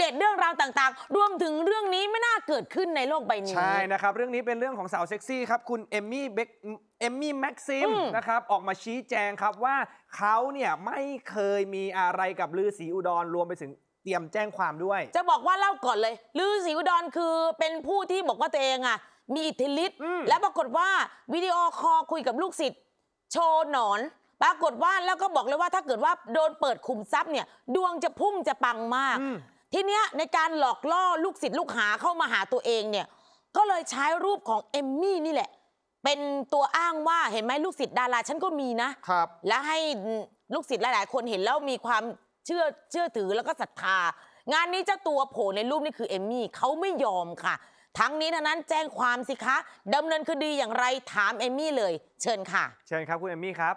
ตุเรื่องราวต่างๆรวมถึงเรื่องนี้ไม่น่าเกิดขึ้นในโลกใบนี้ใช่นะครับเรื่องนี้เป็นเรื่องของสาวเซ็กซี่ครับคุณเอมมี่แม็กซิมนะครับออกมาชี้แจงครับว่าเขาเนี่ยไม่เคยมีอะไรกับลือศรีอุดรรวมไปถึงเตรียมแจ้งความด้วยจะบอกว่าเล่าก่อนเลยลือศรีอุดรคือเป็นผู้ที่บอกว่าตัวเองอ่ะมีอิทธิฤทธิ์และปรากฏว่าวิดีโอคอลคุยกับลูกศิษย์โชว์หนอนปรากฏว่าแล้วก็บอกเลยว่าถ้าเกิดว่าโดนเปิดขุมทรัพย์เนี่ยดวงจะพุ่งจะปังมากทีเนี้ยในการหลอกล่อลูกศิษย์ลูกหาเข้ามาหาตัวเองเนี่ยก็เลยใช้รูปของเอมมี่นี่แหละเป็นตัวอ้างว่าเห็นไหมลูกศิษย์ดาราฉันก็มีนะครับและให้ลูกศิษย์หลายๆคนเห็นแล้วมีความเชื่อถือแล้วก็ศรัทธางานนี้เจ้าตัวโผล่ในรูปนี่คือเอมมี่เขาไม่ยอมค่ะทั้งนี้ทั้งนั้นแจ้งความสิคะดำเนินคดีอย่างไรถามเอมมี่เลยเชิญค่ะเชิญครับคุณเอมมี่ครับ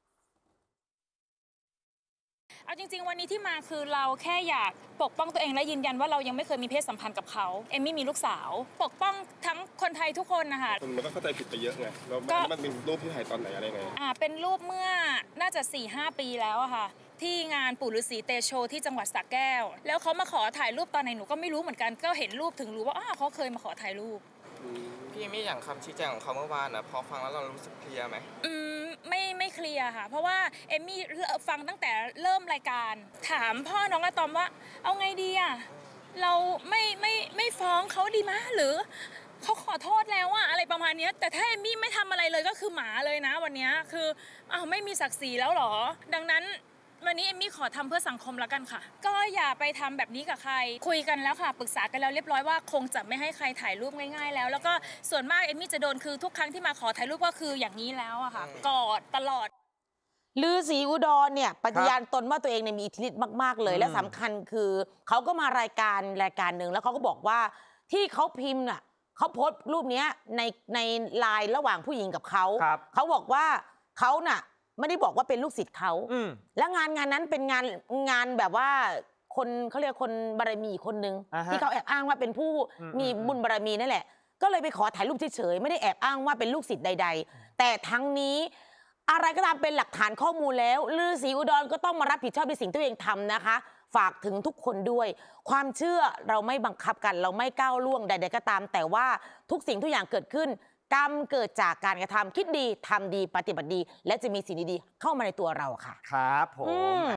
เอาจริงๆวันนี้ที่มาคือเราแค่อยากปกป้องตัวเองและยืนยันว่าเรายังไม่เคยมีเพศสัมพันธ์กับเขาเอมมี่มีลูกสาวปกป้องทั้งคนไทยทุกคนนะคะมันก็เข้าใจผิดไปเยอะไงแล้วมันเป็นรูปที่ถ่ายตอนไหนอะไรไงเป็นรูปเมื่อน่าจะ 4-5 ปีแล้วอะค่ะที่งานปู่ฤาษีเตโชที่จังหวัดสระแก้วแล้วเขามาขอถ่ายรูปตอนไหนหนูก็ไม่รู้เหมือนกันก็เห็นรูปถึงรู้ว่าเขาเคยมาขอถ่ายรูปพี่ไม่อย่างคำชี้แจงของเขาเมื่อวานนะพอฟังแล้วเรารู้สึกเคลียร์ไหมไม่เคลียร์ค่ะเพราะว่าเอมมี่ฟังตั้งแต่เริ่มรายการถามพ่อน้องอะตอมว่าเอาไงดีอะเราไม่ฟ้องเขาดีมะหรือเขาขอโทษแล้วอะอะไรประมาณนี้แต่ถ้าเอมมี่ไม่ทำอะไรเลยก็คือหมาเลยนะวันนี้คือไม่มีศักดิ์ศรีแล้วหรอดังนั้นวันนี้เอมมี่ขอทำเพื่อสังคมแล้วกันค่ะก็อย่าไปทำแบบนี้กับใครคุยกันแล้วค่ะปรึกษากันแล้วเรียบร้อยว่าคงจะไม่ให้ใครถ่ายรูปง่ายๆแล้วก็ส่วนมากเอมมี่จะโดนคือทุกครั้งที่มาขอถ่ายรูปก็คืออย่างนี้แล้วอะค่ะกอดตลอดลือศรีอุดรเนี่ยปฏิญาณตนว่าตัวเองเนี่ยมีอิทธิฤทธิ์มากๆเลยและสำคัญคือเขาก็มารายการหนึ่งแล้วเขาก็บอกว่าที่เขาพิมพ์น่ะเขาโพสต์รูปนี้ในไลน์ระหว่างผู้หญิงกับเขาเขาบอกว่าเขาน่ะไม่ได้บอกว่าเป็นลูกศิษย์เขาและงานนั้นเป็นงานแบบว่าคนเขาเรียกคนบารมีคนหนึ่งที่เขาแอบอ้างว่าเป็นผู้มีบุญบารมีนั่นแหละก็เลยไปขอถ่ายรูปเฉยๆไม่ได้แอบอ้างว่าเป็นลูกศิษย์ใดๆแต่ทั้งนี้อะไรก็ตามเป็นหลักฐานข้อมูลแล้วลือศรีอุดรก็ต้องมารับผิดชอบในสิ่งที่ตัวเองทำนะคะฝากถึงทุกคนด้วยความเชื่อเราไม่บังคับกันเราไม่ก้าวล่วงใดๆก็ตามแต่ว่าทุกสิ่งทุกอย่างเกิดขึ้นกรรมเกิดจากการกระทำคิดดีทำดีปฏิบัติดีและจะมีสิ่งดีๆเข้ามาในตัวเราค่ะครับผม